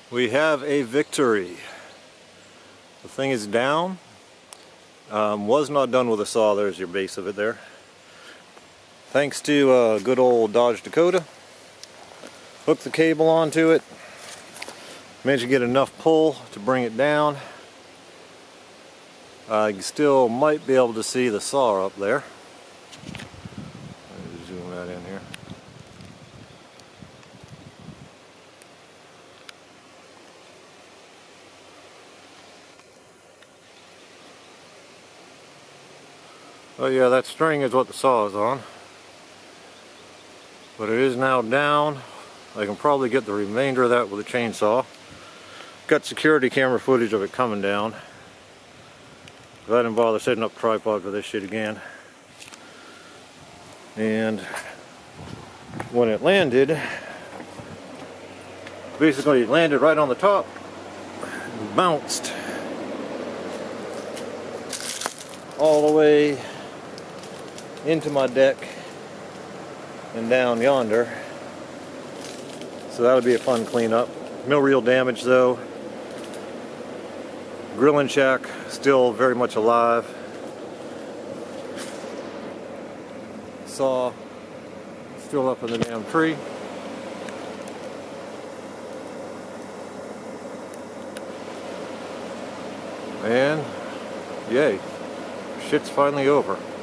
We have a victory. The thing is down. Was not done with a saw. There's your base of it there. Thanks to good old Dodge Dakota. Hooked the cable onto it. Managed to get enough pull to bring it down. You still might be able to see the saw up there. Let me zoom that in here. Oh yeah, that string is what the saw is on. But it is now down. I can probably get the remainder of that with a chainsaw. Got security camera footage of it coming down. I didn't bother setting up a tripod for this shit again. And when it landed, basically it landed right on the top, bounced all the way into my deck and down yonder. So that would be a fun cleanup. No real damage though. Grilling shack still very much alive. Saw still up in the damn tree. And yay, shit's finally over.